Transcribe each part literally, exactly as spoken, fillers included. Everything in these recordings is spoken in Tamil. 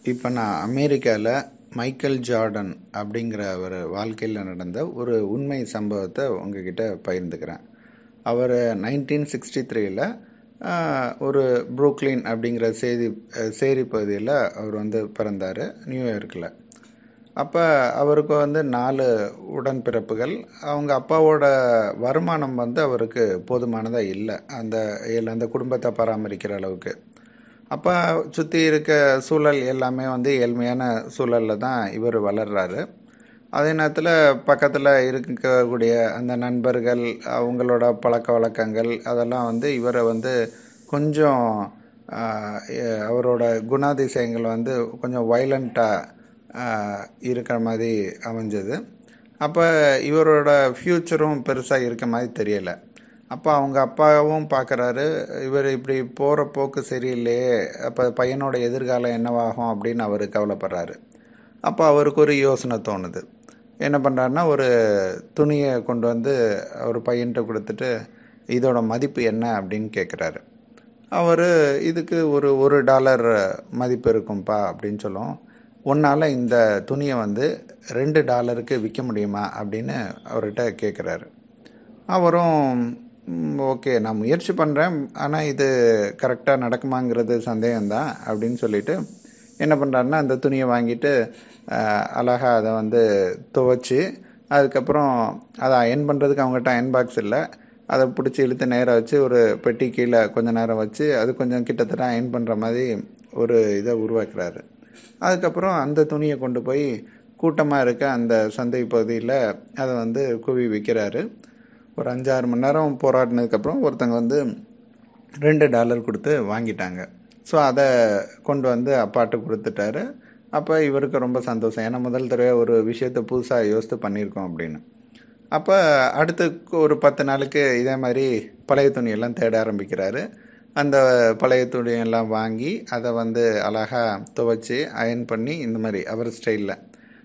இப்போ நான் அமெரிக்காவில் மைக்கேல் ஜார்டன் அப்படிங்கிற ஒரு வாழ்க்கையில் நடந்த ஒரு உண்மை சம்பவத்தை உங்ககிட்ட பகிர்ந்துக்கிறேன். அவர் நைன்டீன் சிக்ஸ்டி த்ரீல ஒரு புரூக்ளின் அப்படிங்கிற சேதி சேரி பகுதியில் அவர் வந்து பிறந்தார், நியூயார்க்கில். அப்போ அவருக்கு வந்து நாலு உடன்பிறப்புகள். அவங்க அப்பாவோட வருமானம் வந்து அவருக்கு போதுமானதாக இல்லை, அந்த அந்த குடும்பத்தை பராமரிக்கிற அளவுக்கு. அப்போ சுற்றி இருக்க சூழல் எல்லாமே வந்து ஏழ்மையான சூழலில் தான் இவர் வளர்றாரு. அதே நேரத்தில் பக்கத்தில் இருக்கக்கூடிய அந்த நண்பர்கள், அவங்களோட பழக்க வழக்கங்கள், அதெல்லாம் வந்து இவரை வந்து கொஞ்சம் அவரோட குணாதிசயங்கள் வந்து கொஞ்சம் வைலண்ட்டாக இருக்கிற மாதிரி அமைஞ்சது. அப்போ இவரோட ஃப்யூச்சரும் பெருசாக இருக்க மாதிரி தெரியலை. அப்போ அவங்க அப்பாவும் பார்க்குறாரு, இவர் இப்படி போகிற போக்கு சரியில்லையே, அப்போ பையனோட எதிர்காலம் என்னவாகும் அப்படின்னு அவர் கவலைப்படுறாரு. அப்போ அவருக்கு ஒரு யோசனை தோணுது. என்ன பண்ணுறாருன்னா, ஒரு துணியை கொண்டு வந்து அவர் பையன்கிட்ட கொடுத்துட்டு, இதோட மதிப்பு என்ன அப்படின்னு கேட்குறாரு. அவர் இதுக்கு ஒரு ஒரு டாலர் மதிப்பு இருக்கும்பா அப்படின்னு சொல்லும். ஒன்றால் இந்த துணியை வந்து ரெண்டு டாலருக்கு விற்க முடியுமா அப்படின்னு அவர்கிட்ட கேட்குறாரு. அவரும் ஓகே, நான் முயற்சி பண்ணுறேன், ஆனால் இது கரெக்டாக நடக்குமாங்கிறது சந்தேகம்தான் அப்படின்னு சொல்லிட்டு என்ன பண்ணுறாருன்னா, அந்த துணியை வாங்கிட்டு அழகாக அதை வந்து துவைச்சி, அதுக்கப்புறம் அதை அயன் பண்ணுறதுக்கு அவங்ககிட்ட அயன் பாக்ஸ் இல்லை, அதை பிடிச்சி இழுத்து நேராக வச்சு ஒரு பெட்டி கீழே கொஞ்சம் நேரம் வச்சு அது கொஞ்சம் கிட்டத்தட்ட அயன் பண்ணுற மாதிரி ஒரு இதை உருவாக்குறாரு. அதுக்கப்புறம் அந்த துணியை கொண்டு போய் கூட்டமாக இருக்க அந்த சந்தை பகுதியில் அதை வந்து குவி விற்கிறாரு. ஒரு அஞ்சாறு மணி நேரம் போராடினதுக்கப்புறம் ஒருத்தங்க வந்து ரெண்டு டாலர் கொடுத்து வாங்கிட்டாங்க. ஸோ அதை கொண்டு வந்து அப்பாட்ட கொடுத்துட்டாரு. அப்போ இவருக்கு ரொம்ப சந்தோஷம், ஏன்னா முதல் தடவை ஒரு விஷயத்த புதுசாக யோசித்து பண்ணியிருக்கோம் அப்படின்னு. அப்போ அடுத்து ஒரு பத்து நாளுக்கு இதே மாதிரி பழைய துணியெல்லாம் தேட ஆரம்பிக்கிறாரு. அந்த பழைய துணியெல்லாம் வாங்கி அதை வந்து அழகாக துவைச்சி அயன் பண்ணி இந்த மாதிரி அவர் ஸ்டைலில்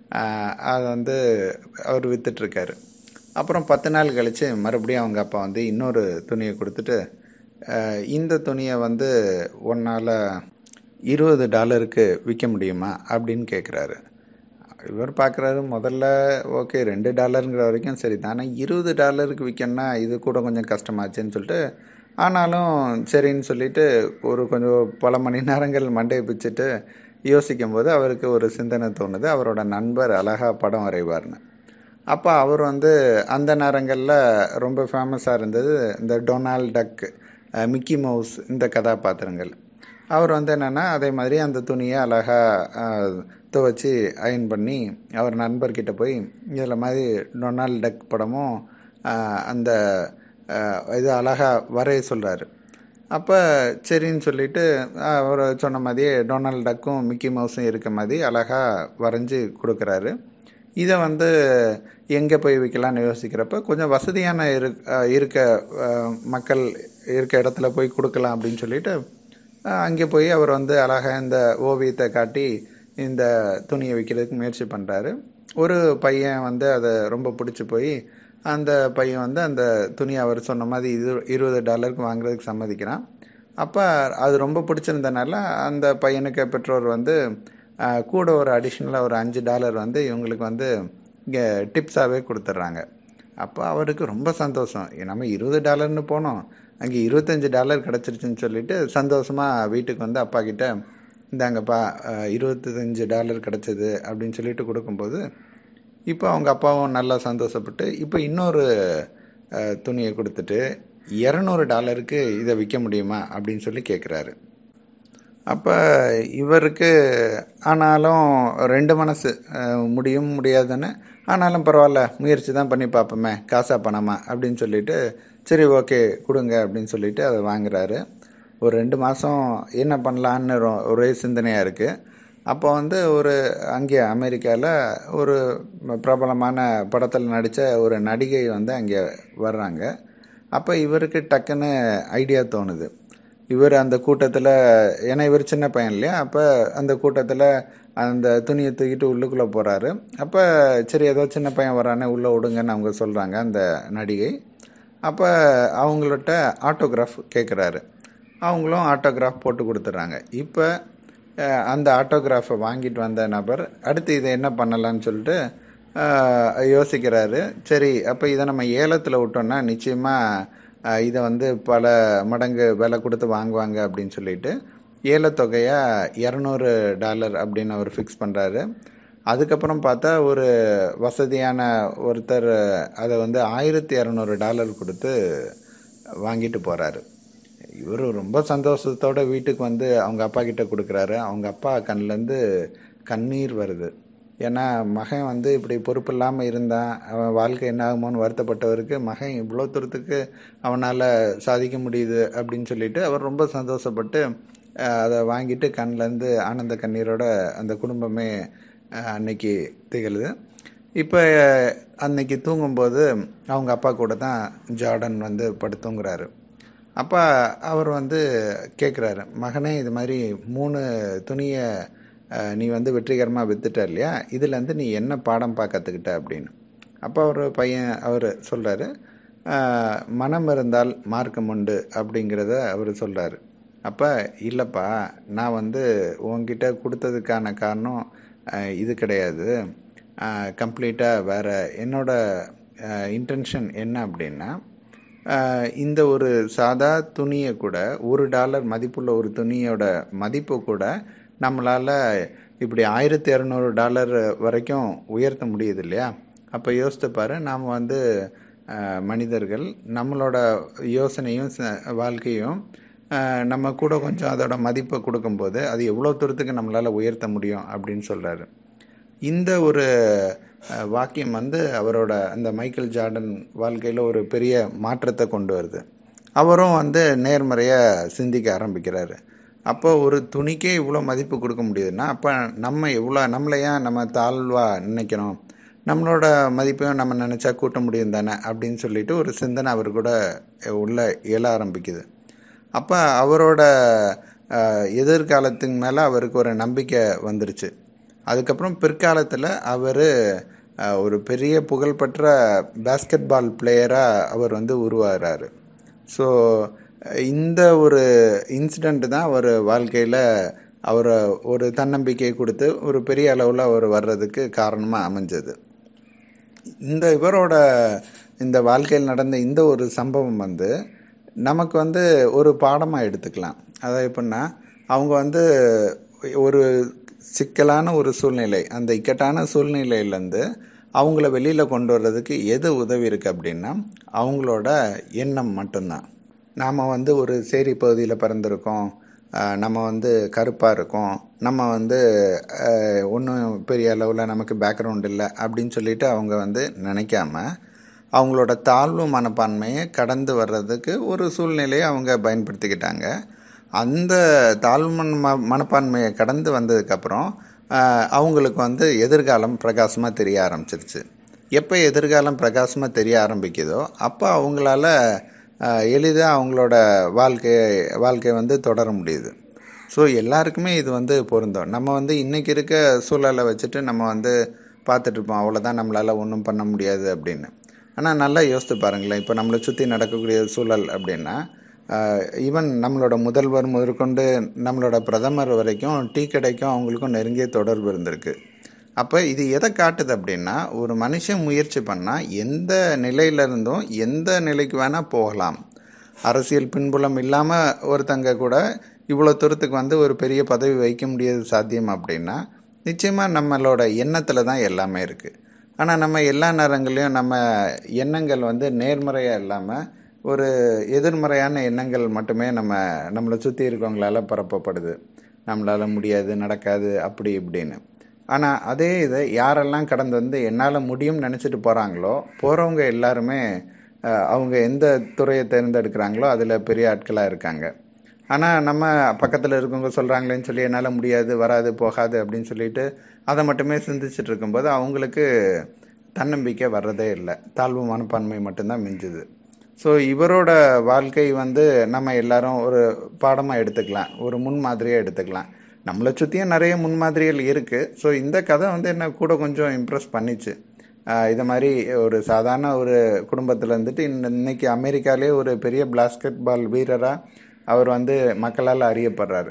அதை வந்து அவர் விற்றுட்ருக்காரு. அப்புறம் பத்து நாள் கழித்து மறுபடியும் அவங்க அப்பா வந்து இன்னொரு துணியை கொடுத்துட்டு, இந்த துணியை வந்து ஒன்றால் இருபது டாலருக்கு விற்க முடியுமா அப்படின்னு கேட்குறாரு. இவர் பார்க்குறாரு, முதல்ல ஓகே ரெண்டு டாலருங்கிற வரைக்கும் சரி தான், ஆனால் இருபது டாலருக்கு விற்கணும்னா இது கூட கொஞ்சம் கஷ்டமாச்சுன்னு சொல்லிட்டு, ஆனாலும் சரின்னு சொல்லிட்டு ஒரு கொஞ்சம் பல மணி நேரங்கள் மண்டையை பிச்சுட்டு யோசிக்கும் போது அவருக்கு ஒரு சிந்தனை தோணுது, அவரோட நண்பர் அழகாக படம் வரைவார்னு. அப்போ அவர் வந்து அந்த நேரங்களில் ரொம்ப ஃபேமஸாக இருந்தது இந்த டொனால்ட் டக், மிக்கி மவுஸ், இந்த கதாபாத்திரங்கள். அவர் வந்து என்னென்னா அதே மாதிரி அந்த துணியை அழகாக துவைச்சி அயன் பண்ணி அவர் நண்பர்கிட்ட போய் இதில் மாதிரி டொனால்ட் டக் படமும் அந்த இது அழகாக வரைய சொல்கிறாரு. அப்போ சரின்னு சொல்லிட்டு அவர் சொன்ன மாதிரியே டொனால்ட் டக்கும் மிக்கி மவுஸும் இருக்க மாதிரி அழகாக வரைஞ்சி கொடுக்குறாரு. இதை வந்து எங்கே போய் விற்கலான்னு யோசிக்கிறப்ப கொஞ்சம் வசதியான இரு இருக்க மக்கள் இருக்க இடத்துல போய் கொடுக்கலாம் அப்படின்னு சொல்லிட்டு அங்கே போய் அவர் வந்து அழகாக இந்த ஓவியத்தை காட்டி இந்த துணியை விற்கிறதுக்கு முயற்சி பண்ணுறாரு. ஒரு பையன் வந்து அதை ரொம்ப பிடிச்சி போய் அந்த பையன் வந்து அந்த துணியை அவர் சொன்ன மாதிரி இது இருபது டாலருக்கு வாங்குறதுக்கு சம்மதிக்கிறான். அப்போ அது ரொம்ப பிடிச்சிருந்தனால அந்த பையனுக்கு பெற்றோர் வந்து கூட ஒரு அடிஷ்னலாக ஒரு அஞ்சு டாலர் வந்து இவங்களுக்கு வந்து இங்கே டிப்ஸாகவே கொடுத்துட்றாங்க. அப்போ அவருக்கு ரொம்ப சந்தோஷம், நம்ம இருபது டாலர்னு போனோம், அங்கே இருபத்தஞ்சி டாலர் கிடச்சிருச்சுன்னு சொல்லிட்டு சந்தோஷமாக வீட்டுக்கு வந்து அப்பா கிட்ட இந்தாங்கப்பா இருபத்தஞ்சு டாலர் கிடச்சிது அப்படின்னு சொல்லிட்டு கொடுக்கும்போது இப்போ அவங்க அப்பாவும் நல்லா சந்தோஷப்பட்டு இப்போ இன்னொரு துணியை கொடுத்துட்டு இரநூறு டாலருக்கு இதை விற்க முடியுமா அப்படின்னு சொல்லி கேட்குறாரு. அப்போ இவருக்கு ஆனாலும் ரெண்டு மனசு, முடியும் முடியாதுன்னு, ஆனாலும் பரவாயில்ல முயற்சி தான் பண்ணி பார்ப்போமே, காசா பணமா அப்படின்னு சொல்லிட்டு சரி ஓகே கொடுங்க அப்படின்னு சொல்லிட்டு அதை வாங்குறாரு. ஒரு ரெண்டு மாதம் என்ன பண்ணலான்னு ஒரே சிந்தனையாக இருக்குது. அப்போ வந்து ஒரு அங்கே அமெரிக்காவில் ஒரு பிரபலமான படத்தில் நடித்த ஒரு நடிகை வந்து அங்கே வர்றாங்க. அப்போ இவருக்கு டக்குன்னு ஐடியா தோணுது. இவர் அந்த கூட்டத்தில், ஏன்னா இவர் சின்ன பையன் இல்லையா, அப்போ அந்த கூட்டத்தில் அந்த துணியை தூக்கிட்டு உள்ளுக்குள்ளே போகிறாரு. அப்போ சரி ஏதோ சின்ன பையன் வரானே உள்ளே விடுங்கன்னு அவங்க சொல்கிறாங்க அந்த நடிகை. அப்போ அவங்கள்ட்ட ஆட்டோகிராஃப் கேட்குறாரு. அவங்களும் ஆட்டோகிராஃப் போட்டு கொடுத்துட்றாங்க. இப்போ அஹ், அந்த ஆட்டோகிராஃபை வாங்கிட்டு வந்த நபர் அடுத்து இதை என்ன பண்ணலான்னு சொல்லிட்டு அஹ், யோசிக்கிறாரு. சரி, அப்போ இதை நம்ம ஏலத்தில் விட்டோம்னா நிச்சயமாக இதை வந்து பல மடங்கு விலை கொடுத்து வாங்குவாங்க அப்படின்னு சொல்லிட்டு ஏலத்தொகையா இரநூறு டாலர் அப்படின்னு அவர் ஃபிக்ஸ் பண்ணுறாரு. அதுக்கப்புறம் பார்த்தா ஒரு வசதியான ஒருத்தர் அதை வந்து ஆயிரத்தி இரநூறு டாலர் கொடுத்து வாங்கிட்டு போகிறாரு. இவர் ரொம்ப சந்தோஷத்தோட வீட்டுக்கு வந்து அவங்க அப்பா கிட்ட கொடுக்குறாரு. அவங்க அப்பா கண்ணிலேருந்து கண்ணீர் வருது. ஏன்னா மகன் வந்து இப்படி பொறுப்பு இல்லாமல் இருந்தான், அவன் வாழ்க்கை என்ன ஆகுமோன்னு வருத்தப்பட்டவருக்கு மகன் இவ்வளோ தூரத்துக்கு அவனால் சாதிக்க முடியுது அப்படின்னு சொல்லிட்டு அவர் ரொம்ப சந்தோஷப்பட்டு அஹ், அதை வாங்கிட்டு கண்ணிலேருந்து ஆனந்த கண்ணீரோட அந்த குடும்பமே அஹ், அன்னைக்கு திகழுது. இப்போ அன்னைக்கு தூங்கும்போது அவங்க அப்பா கூட தான் ஜார்டன் வந்து படுத்துங்கிறாரு. அப்பா அவர் வந்து கேட்குறாரு, மகனே இது மாதிரி மூணு துணியை அஹ், நீ வந்து வெற்றிகரமாக வித்துட்ட இல்லையா, இதுலேருந்து நீ என்ன பாடம் பார்க்க கற்றுக்கிட்ட அப்படின்னு. அப்போ அவர் பையன் அவர் சொல்கிறாரு, மனம் இருந்தால் மார்க்கம் உண்டு அப்படிங்கிறத அவர் சொல்கிறாரு. அப்போ இல்லைப்பா, நான் வந்து உன்கிட்ட கொடுத்ததுக்கான காரணம் அஹ், இது கிடையாது, கம்ப்ளீட்டாக வேற. என்னோட இன்டென்ஷன் என்ன அப்படின்னா, ஆஹ் இந்த ஒரு சாதா துணியை கூட, ஒரு டாலர் மதிப்புள்ள ஒரு துணியோட மதிப்பு கூட நம்மளால இப்படி ஆயிரத்தி இரநூறு டாலர் வரைக்கும் உயர்த்த முடியுது இல்லையா. அப்போ யோசித்து பாரு, நாம் வந்து ஆஹ் மனிதர்கள் நம்மளோட யோசனையும் ச- வாழ்க்கையும் ஆஹ் நம்ம கூட கொஞ்சம் அதோட மதிப்பை கொடுக்கும்போது அது எவ்வளோ தூரத்துக்கு நம்மளால உயர்த்த முடியும் அப்படின்னு சொல்றாரு. இந்த ஒரு அஹ், வாக்கியம் வந்து அவரோட அந்த மைக்கேல் ஜார்டன் வாழ்க்கையில் ஒரு பெரிய மாற்றத்தை கொண்டு வருது. அவரும் வந்து நேர்மறையாக சிந்திக்க ஆரம்பிக்கிறாரு. அப்போ ஒரு துணிக்கே இவ்வளோ மதிப்பு கொடுக்க முடியுதுன்னா அப்போ நம்ம எவ்வளோ, நம்மளை ஏன் நம்ம தாழ்வாக நினைக்கணும், நம்மளோட மதிப்பையும் நம்ம நினச்சா கூட்ட முடியும் தானே அப்படின்னு சொல்லிட்டு ஒரு சிந்தனை அவர் கூட உள்ள எழ ஆரம்பிக்குது. அப்போ அவரோட அஹ், எதிர்காலத்துக்கு மேலே அவருக்கு ஒரு நம்பிக்கை வந்துருச்சு. அதுக்கப்புறம் பிற்காலத்தில் அவர் ஒரு பெரிய புகழ்பெற்ற பேஸ்கெட் பால் பிளேயராக அவர் வந்து உருவாகிறாரு. ஸோ இந்த ஒரு இன்சிடெண்ட் தான் அவர் வாழ்க்கையில் அவரை ஒரு தன்னம்பிக்கை கொடுத்து ஒரு பெரிய அளவில் அவர் வர்றதுக்கு காரணமாக அமைஞ்சது. இந்த இவரோட இந்த வாழ்க்கையில் நடந்த இந்த ஒரு சம்பவம் வந்து நமக்கு வந்து ஒரு பாடமாக எடுத்துக்கலாம். அதாவது எப்படின்னா, அவங்க வந்து ஒரு சிக்கலான ஒரு சூழ்நிலை, அந்த இக்கட்டான சூழ்நிலையிலேருந்து அவங்கள வெளியில் கொண்டு வர்றதுக்கு எது உதவி இருக்கு அப்படின்னா அவங்களோட எண்ணம் மட்டும்தான். நாம் வந்து ஒரு சேரி பகுதியில் பிறந்திருக்கோம், ஆஹ் நம்ம வந்து கருப்பாக இருக்கோம், நம்ம வந்து ஒன்றும் பெரிய அளவில் நமக்கு பேக்ரவுண்ட் இல்லை அப்படின்னு சொல்லிட்டு அவங்க வந்து நினைக்காம அவங்களோட தாழ்வு மனப்பான்மையை கடந்து வர்றதுக்கு ஒரு சூழ்நிலையை அவங்க பயன்படுத்திக்கிட்டாங்க. அந்த தாழ்வு மன மனப்பான்மையை கடந்து வந்ததுக்கப்புறம் அவங்களுக்கு வந்து எதிர்காலம் பிரகாசமாக தெரிய ஆரம்பிச்சிருச்சு. எப்போ எதிர்காலம் பிரகாசமாக தெரிய ஆரம்பிக்குதோ அப்போ அவங்களால எளிதாக அவங்களோட வாழ்க்கையை வாழ்க்கையை வந்து தொடர முடியுது. ஸோ எல்லாருக்குமே இது வந்து பொருந்தும். நம்ம வந்து இன்னைக்கு இருக்க சூழலை வச்சுட்டு நம்ம வந்து பார்த்துட்டு இருப்போம், அவ்வளோதான், நம்மளால் ஒன்றும் பண்ண முடியாது அப்படின்னு. ஆனால் நல்லா யோசித்து பாருங்களேன், இப்போ நம்மளை சுற்றி நடக்கக்கூடிய சூழல் அப்படின்னா, ஈவன் நம்மளோட முதல்வர் முதற்கொண்டு நம்மளோட பிரதமர் வரைக்கும் டீ கடைக்கும் அவங்களுக்கும் நெருங்கிய தொடர்பு இருந்திருக்கு. அப்போ இது எதை காட்டுது அப்படின்னா, ஒரு மனுஷன் முயற்சி பண்ணால் எந்த நிலையிலிருந்தும் எந்த நிலைக்கு வேணால் போகலாம். அரசியல் பின்புலம் இல்லாமல் ஒருத்தங்க கூட இவ்வளோ தூரத்துக்கு வந்து ஒரு பெரிய பதவி வைக்க முடியாது சாத்தியம் அப்படின்னா நிச்சயமாக நம்மளோட எண்ணத்தில் தான் எல்லாமே இருக்குது. ஆனால் நம்ம எல்லா நேரங்களையும் நம்ம எண்ணங்கள் வந்து நேர்மறையாக இல்லாமல் ஒரு எதிர்மறையான எண்ணங்கள் மட்டுமே நம்ம நம்மளை சுற்றி இருக்கவங்களால பரப்பப்படுது. நம்மளால் முடியாது, நடக்காது, அப்படி இப்படின்னு. ஆனால் அதே இதை யாரெல்லாம் கடந்து வந்து என்னால் முடியும்னு நினச்சிட்டு போகிறாங்களோ, போகிறவங்க எல்லாருமே அவங்க எந்த துறையை தேர்ந்தெடுக்கிறாங்களோ அதில் பெரிய ஆட்களாக இருக்காங்க. ஆனால் நம்ம பக்கத்தில் இருக்கவங்க சொல்கிறாங்களேன்னு சொல்லி என்னால் முடியாது, வராது, போகாது அப்படின்னு சொல்லிட்டு அதை மட்டுமே சிந்திச்சுட்டு இருக்கும்போது அவங்களுக்கு தன்னம்பிக்கை வர்றதே இல்லை, தாழ்வு மனப்பான்மை மட்டும்தான் மிஞ்சுது. ஸோ இவரோட வாழ்க்கை வந்து நம்ம எல்லாரும் ஒரு பாடமாக எடுத்துக்கலாம், ஒரு முன்மாதிரியாக எடுத்துக்கலாம். நம்மளை சுற்றியும் நிறைய முன்மாதிரிகள் இருக்குது. ஸோ இந்த கதை வந்து என்ன கூட கொஞ்சம் இம்ப்ரெஸ் பண்ணிச்சு. இதை மாதிரி ஒரு சாதாரண ஒரு குடும்பத்தில் இருந்துட்டு இன்னைக்கு அமெரிக்காலே ஒரு பெரிய பாஸ்கெட் பால் வீரராக அவர் வந்து மக்களால் அறியப்படுறாரு.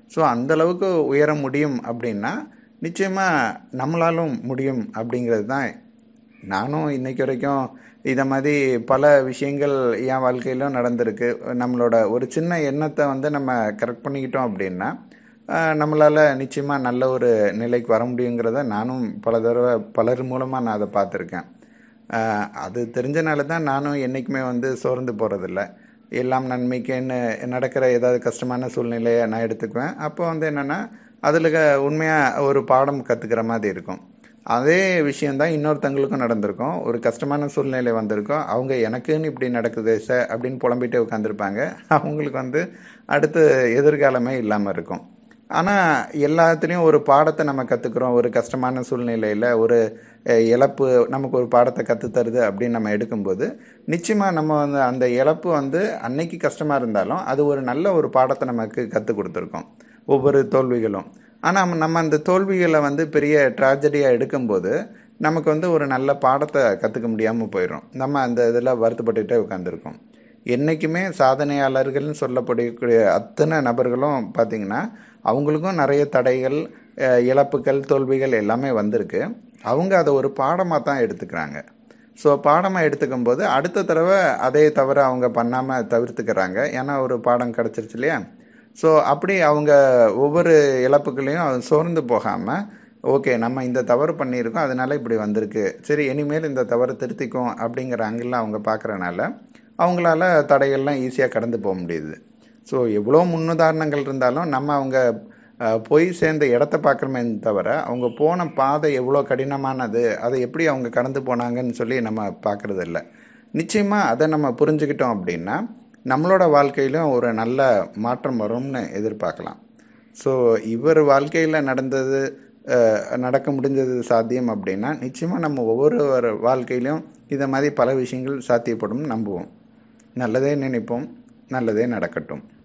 ஸோ அந்த அளவுக்கு உயர முடியும் அப்படின்னா நிச்சயமாக நம்மளாலும் முடியும் அப்படிங்கிறது தான். நானும் இன்னைக்கு வரைக்கும் இதை மாதிரி பல விஷயங்கள் என் வாழ்க்கையிலும் நடந்திருக்கு. நம்மளோட ஒரு சின்ன எண்ணத்தை வந்து நம்ம கரெக்ட் பண்ணிக்கிட்டோம் அப்படின்னா ஆஹ், நம்மளால நிச்சயமா நல்ல ஒரு நிலைக்கு வர முடியுங்கிறத நானும் பல தடவை பலர் மூலமா நான் அதை பார்த்துருக்கேன். ஆஹ், அது தெரிஞ்சனால தான் நானும் என்னைக்குமே வந்து சோர்ந்து போறதில்ல. எல்லாம் நன்மைக்குன்னு நடக்கிற ஏதாவது கஷ்டமான சூழ்நிலையை நான் எடுத்துக்குவேன். அப்போ வந்து என்னன்னா அதுல க- உண்மையா ஒரு பாடம் கத்துக்கிற மாதிரி இருக்கும். அதே விஷயம்தான் இன்னொருத்தங்களுக்கும் நடந்திருக்கும். ஒரு கஷ்டமான சூழ்நிலை வந்திருக்கும். அவங்க எனக்குன்னு இப்படி நடக்குது சார் அப்படின்னு புலம்பிட்டே உட்காந்துருப்பாங்க. அவங்களுக்கு வந்து அடுத்து எதிர்காலமே இல்லாம இருக்கும். ஆனா எல்லாத்துலயும் ஒரு பாடத்தை நம்ம கத்துக்கிறோம். ஒரு கஷ்டமான சூழ்நிலையில ஒரு அஹ், இழப்பு நமக்கு ஒரு பாடத்தை கத்து தருது அப்படின்னு நம்ம எடுக்கும்போது நிச்சயமா நம்ம வந்து அந்த இழப்பு வந்து அன்னைக்கு கஷ்டமா இருந்தாலும் அது ஒரு நல்ல ஒரு பாடத்தை நமக்கு கத்து கொடுத்துருக்கோம். ஒவ்வொரு தோல்விகளும். ஆனா நம்ம அந்த தோல்விகளை வந்து பெரிய ட்ராஜடியா எடுக்கும்போது நமக்கு வந்து ஒரு நல்ல பாடத்தை கத்துக்க முடியாம போயிடும். நம்ம அந்த இதுல வருத்தப்பட்டுட்டே உட்கார்ந்துருக்கோம். என்னைக்குமே சாதனையாளர்கள்னு சொல்லப்படக்கூடிய அத்தனை நபர்களும் பாத்தீங்கன்னா அவங்களுக்கும் நிறைய தடைகள், அஹ், இழப்புகள், தோல்விகள் எல்லாமே வந்திருக்கு. அவங்க அதை ஒரு பாடமா தான் எடுத்துக்கிறாங்க. ஸோ பாடமா எடுத்துக்கும் போது அடுத்த தடவை அதே தவிர அவங்க பண்ணாம தவிர்த்துக்கிறாங்க. ஏன்னா ஒரு பாடம் கிடைச்சிருச்சு இல்லையா? ஸோ அப்படி அவங்க ஒவ்வொரு இழப்புகளையும் அது சோர்ந்து போகாம, ஓகே நம்ம இந்த தவறு பண்ணியிருக்கோம் அதனால இப்படி வந்திருக்கு, சரி இனிமேல் இந்த தவறு திருத்திக்கும் அப்படிங்கிற ஆங்கிள் அவங்க பார்க்கறனால அவங்களால தடைகள்லாம் ஈஸியாக கடந்து போக முடியுது. ஸோ எவ்வளோ முன்னுதாரணங்கள் இருந்தாலும் நம்ம அவங்க அஹ், போய் சேர்ந்த இடத்த பார்க்குறோமே தவிர அவங்க போன பாதை எவ்வளோ கடினமானது, அதை எப்படி அவங்க கடந்து போனாங்கன்னு சொல்லி நம்ம பார்க்கறது இல்ல. நிச்சயமா அதை நம்ம புரிஞ்சுக்கிட்டோம் அப்படின்னா நம்மளோட வாழ்க்கையிலும் ஒரு நல்ல மாற்றம் வரும்னு எதிர்பார்க்கலாம். ஸோ இவர் வாழ்க்கையில் நடந்தது, அஹ், நடக்க முடிஞ்சது சாத்தியம் அப்படின்னா நிச்சயமா நம்ம ஒவ்வொரு வாழ்க்கையிலும் இதை மாதிரி பல விஷயங்கள் சாத்தியப்படும் நம்புவோம். நல்லதே நினைப்போம். நல்லதே நடக்கட்டும்.